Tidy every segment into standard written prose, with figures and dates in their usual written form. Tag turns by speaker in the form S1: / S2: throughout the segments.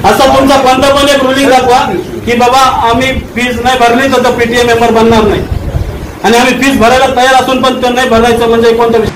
S1: असं तुमचा कोणता पण एक रुलिंग दाखवा की बाबा आम्ही फीस नाही भरली तर तो पीटीए मेंबर बनणार नाही, आणि आम्ही फीस भरायला तयार असून पण तो नाही भरायचं म्हणजे कोणता विषय?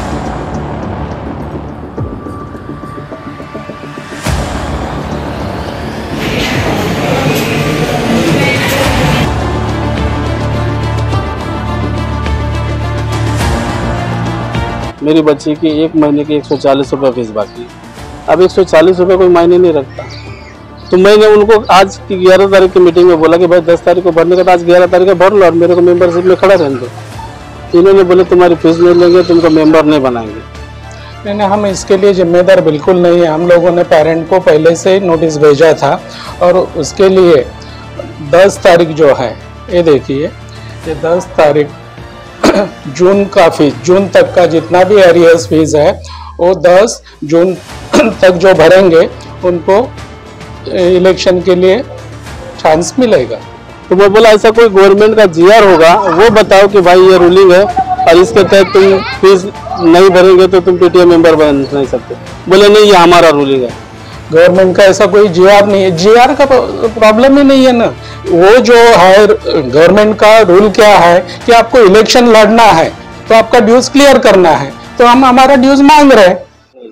S1: मेरी बच्ची की 1 महीने की 140 रुपये फीस बाकी है। अब 140 रुपये कोई मायने नहीं रखता। तो मैंने उनको आज की 11 तारीख की मीटिंग में बोला कि भाई 10 तारीख को भरने का, तो आज 11 तारीख को भर लो और मेरे को मेंबरशिप में खड़ा रहने दो। इन्होंने बोले तुम्हारी फीस नहीं लेंगे, तुमको मेंबर नहीं बनाएंगे।
S2: नहीं, हम इसके लिए जिम्मेदार बिल्कुल नहीं है। हम लोगों ने पेरेंट को पहले से नोटिस भेजा था और उसके लिए 10 तारीख जो है, ये देखिए, ये 10 तारीख जून का फीस, जून तक का जितना भी एरियर्स फीस है वो 10 जून तक जो भरेंगे उनको इलेक्शन के लिए चांस मिलेगा।
S1: तो मैं बोला ऐसा कोई गवर्नमेंट का जीआर होगा वो बताओ कि भाई ये रूलिंग है और इसके तहत तुम फीस नहीं भरेंगे तो तुम पीटीए मेंबर बन नहीं सकते। बोले नहीं, ये हमारा रूलिंग है।
S2: गवर्नमेंट का ऐसा कोई जीआर नहीं है, जीआर का प्रॉब्लम ही नहीं है ना। वो जो है गवर्नमेंट का रूल क्या है कि आपको इलेक्शन लड़ना है तो आपका ड्यूज क्लियर करना है, तो हम हमारा ड्यूज मांग रहे हैं।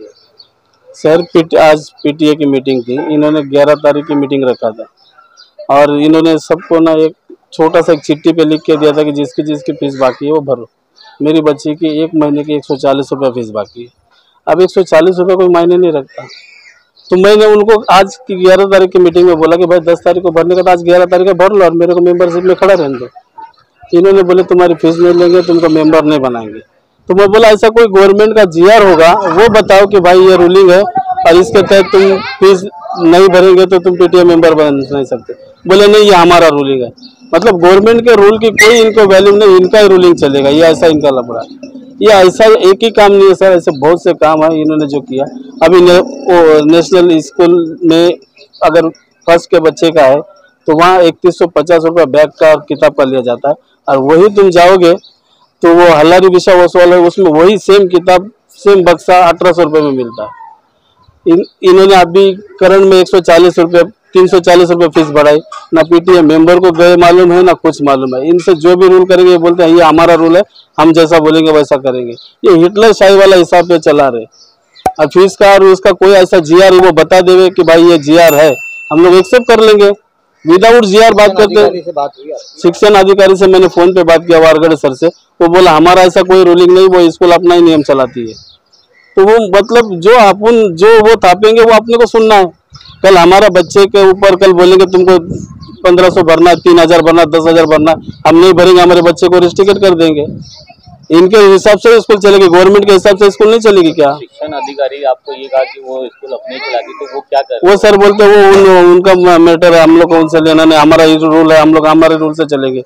S1: सर आज पीटीए की मीटिंग थी, इन्होंने 11 तारीख की मीटिंग रखा था और इन्होंने सबको ना एक छोटा सा एक चिट्ठी पे लिख के दिया था कि जिसकी फीस बाकी है वो भरो। मेरी बच्ची की 1 महीने की 140 रुपये फीस बाकी है। अब 140 रुपये कोई मायने नहीं रखता। तो मैंने उनको आज की 11 तारीख की मीटिंग में बोला कि भाई 10 तारीख को भरने का, तो आज 11 तारीख को भर लो और मेरे को मेंबरशिप में खड़ा रहने दो। इन्होंने बोले तुम्हारी फीस नहीं लेंगे, तुमको मेंबर नहीं बनाएंगे। तो मैं बोला ऐसा कोई गवर्नमेंट का जीआर होगा वो बताओ कि भाई ये रूलिंग है और इसके तहत तुम फीस नहीं भरेंगे तो तुम पीटीए मेंबर बन नहीं सकते। बोले नहीं, ये हमारा रूलिंग है। मतलब गवर्नमेंट के रूल की कोई इनको वैल्यू नहीं, इनका ही रूलिंग चलेगा। ये ऐसा इनका लफड़ा है। ये ऐसा एक ही काम नहीं है सर, ऐसे बहुत से काम है इन्होंने जो किया। अभी नेशनल स्कूल में अगर फर्स्ट के बच्चे का है तो वहाँ 3150 रुपये बैग का और किताब का लिया जाता है, और वही तुम जाओगे तो वो हल्लारी विशा वसूल है, उसमें वही सेम किताब सेम बक्सा 1800 रुपये में मिलता है। इन्होंने अभी करंट में 140 रुपये 340 रुपये फीस बढ़ाई। ना पीटीए मेंबर को गए मालूम है ना कुछ मालूम है। इनसे जो भी रूल करेंगे बोलते हैं ये हमारा रूल है, हम जैसा बोलेंगे वैसा करेंगे। ये हिटलर शाही वाला हिसाब पे चला रहे। और फीस का और उसका कोई ऐसा जीआर वो बता देवे कि भाई ये जीआर है, हम लोग एक्सेप्ट कर लेंगे। विदाउट जीआर बात करते हैं। शिक्षण अधिकारी से मैंने फोन पे बात किया वारगढ़ सर से, वो बोला हमारा ऐसा कोई रूलिंग नहीं, वो स्कूल अपना ही नियम चलाती है। तो वो मतलब जो वो थापेंगे वो अपने को सुनना है। कल हमारा बच्चे के ऊपर कल बोलेंगे तुमको 1500 भरना, 3000 भरना, 10,000 भरना, हम नहीं भरेंगे, हमारे बच्चे को रिस्ट्रिक्ट कर देंगे। इनके हिसाब से स्कूल चलेगी, गवर्नमेंट के हिसाब से स्कूल नहीं चलेगी क्या?
S3: शिक्षण अधिकारी आपको ये कहा कि वो स्कूल अपने चलाती, तो वो क्या कर?
S1: वो सर बोलते वो उनका मैटर है, हम लोग को उनसे लेना नहीं, हमारा ये रूल है, हम लोग हमारे रूल से चलेंगे।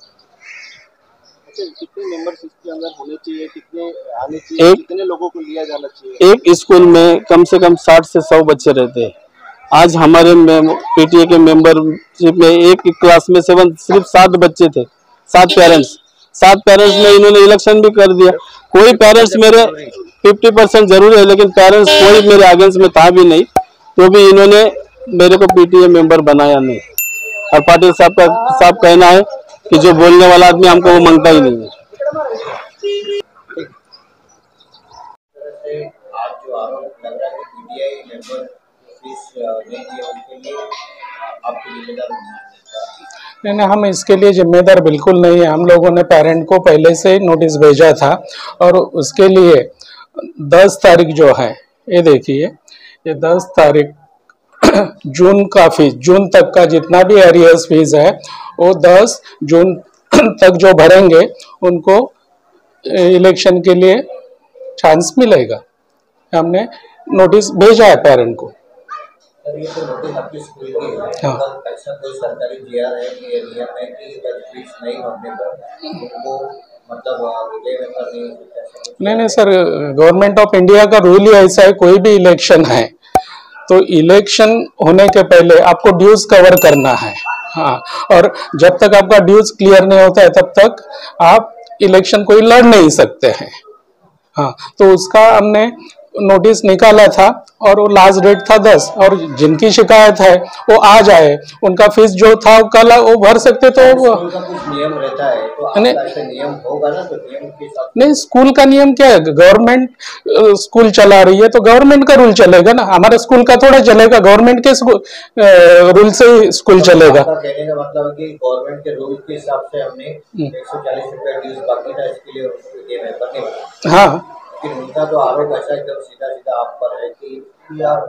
S3: कितने मेंबरशिप के अंदर होने चाहिए, कितने आने चाहिए, कितने लोगों को लिया जाना चाहिए?
S1: एक स्कूल में कम से कम 60 से 100 बच्चे रहते हैं। आज हमारे पीटीए के मेंबरशिप में एक क्लास में सिर्फ 7 बच्चे थे, 7 पेरेंट्स में इन्होंने इलेक्शन भी कर दिया। कोई पेरेंट्स मेरे 50% जरूर है, लेकिन पेरेंट्स कोई मेरे अगेंस्ट में था भी नहीं, तो भी इन्होंने मेरे को पीटीए मेंबर बनाया नहीं। और पाटिल साहब का कहना है कि जो बोलने वाला आदमी हमको वो मांगता ही नहीं है।
S3: आज जो आरोप लग रहा है पीटीआई मेंबर फीस नहीं दिया उनके लिए आपको जिम्मेदार
S2: नहीं, हम इसके लिए जिम्मेदार बिल्कुल नहीं है। हम लोगों ने पेरेंट को पहले से नोटिस भेजा था और उसके लिए 10 तारीख जो है, ये देखिए, ये 10 तारीख जून का फीस, जून तक का जितना भी एरियर्स फीस है वो 10 जून तक जो भरेंगे उनको इलेक्शन के लिए चांस मिलेगा। हमने नोटिस भेजा है पेरेंट को।
S3: ये तो नोटिस आपकी स्कूल की है। हाँ। ऐसा कोई सरकारी जीआर है कि नियम है कि फीस नहीं भरने पर उनको मतलब
S2: नहीं सर, गवर्नमेंट ऑफ इंडिया का रूल ही ऐसा है, कोई भी इलेक्शन है तो इलेक्शन होने के पहले आपको ड्यूज कवर करना है। हाँ, और जब तक आपका ड्यूज क्लियर नहीं होता है तब तक आप इलेक्शन कोई लड़ नहीं सकते हैं। हाँ, तो उसका हमने नोटिस निकाला था और वो लास्ट डेट था 10, और जिनकी शिकायत है वो आ जाए, उनका फीस जो था वो कल वो भर सकते तो
S3: स्कूल का कुछ नियम रहता है, तो आपका ऐसा नियम होगा ना, तो नियम के हिसाब
S2: नहीं, स्कूल का नियम क्या है, गवर्नमेंट स्कूल चला रही है तो गवर्नमेंट का रूल चलेगा ना, हमारे स्कूल का थोड़ा चलेगा, गवर्नमेंट के रूल से ही स्कूल चलेगा।
S3: कहने का मतलब है कि गवर्नमेंट के रूल के हिसाब से हमने 140 रुपया ड्यूज बाकी था, इसके लिए उनको ये मेंबर नहीं बना।
S2: हाँ,
S3: लेकिन उनका तो आरोप ऐसा एकदम सीधा सीधा आप पर है कि आप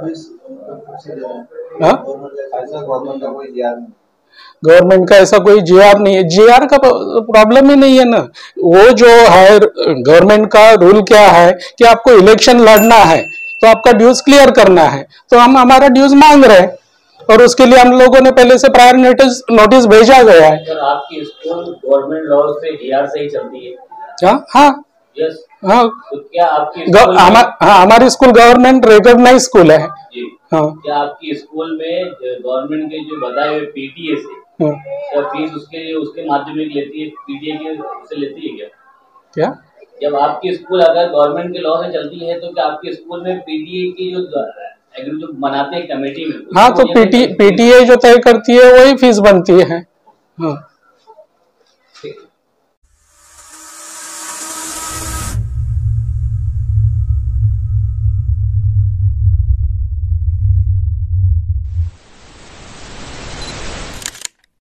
S3: गवर्नमेंट का कोई जीआर नहीं,
S2: गवर्नमेंट का ऐसा कोई जीआर नहीं है, जीआर का प्रॉब्लम ही नहीं है ना। वो जो है गवर्नमेंट का रूल क्या है कि आपको इलेक्शन लड़ना है तो आपका ड्यूज क्लियर करना है, तो हम हमारा ड्यूज मांग रहे हैं और उसके लिए हम लोगों ने पहले से प्रायर नोटिस भेजा गया है।
S4: सर, आपकी स्कूल गवर्नमेंट लॉ से जीआर से ही चलती है?
S2: हाँ हाँ
S4: यस।
S2: हाँ,
S4: तो क्या आपकी
S2: हमारी स्कूल गवर्नमेंट रिकॉग्नाइज स्कूल है
S4: जी।
S2: हाँ,
S4: क्या आपकी स्कूल में गवर्नमेंट के जो बताए हुए पीटीए से क्या फीस उसके माध्यमिक लेती है, पीटीए के उससे लेती है क्या? जब आपकी स्कूल अगर गवर्नमेंट के लॉ से चलती है तो क्या आपके स्कूल में पीटीए की जो बनाते हैं कमेटी में,
S2: हाँ, तो पीटीए जो तय करती है वही फीस बनती है। हाँ।